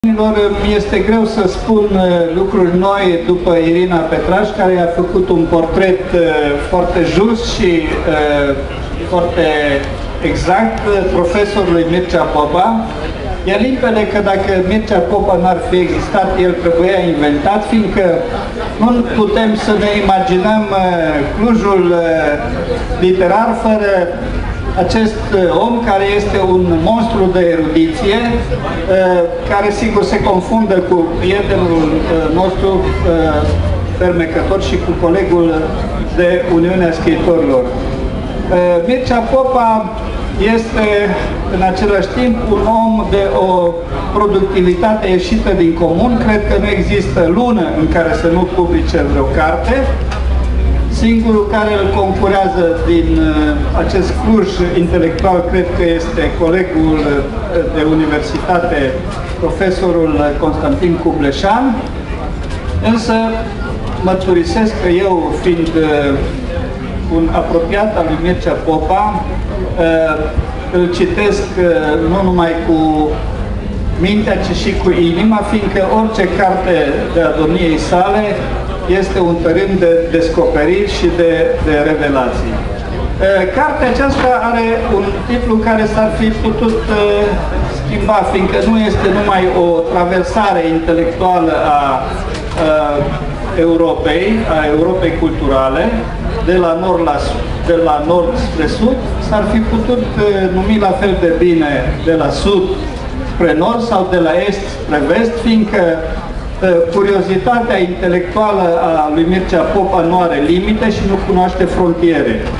Mi este greu să spun lucruri noi după Irina Petraș, care a făcut un portret foarte just și foarte exact profesorului Mircea Popa. E limpede că dacă Mircea Popa n-ar fi existat, el trebuia inventat, fiindcă nu putem să ne imaginăm Clujul literar fără acest om care este un monstru de erudiție, care sigur se confundă cu prietenul nostru fermecător și cu colegul de Uniunea Scriitorilor. Mircea Popa este în același timp un om de o productivitate ieșită din comun. Cred că nu există lună în care să nu publice vreo carte. Singurul care îl concurează din acest Cluj intelectual, cred că este colegul de universitate, profesorul Constantin Cubleșan. Însă mărturisesc că eu, fiind un apropiat al lui Mircea Popa, îl citesc nu numai cu mintea, ci și cu inima, fiindcă orice carte de a domniei sale este un tărâm de descoperiri și de revelații. Cartea aceasta are un titlu care s-ar fi putut schimba, fiindcă nu este numai o traversare intelectuală a Europei, a Europei culturale, de la nord spre sud, s-ar fi putut numi la fel de bine de la sud spre nord sau de la est spre vest, fiindcă curiozitatea intelectuală a lui Mircea Popa nu are limite și nu cunoaște frontiere.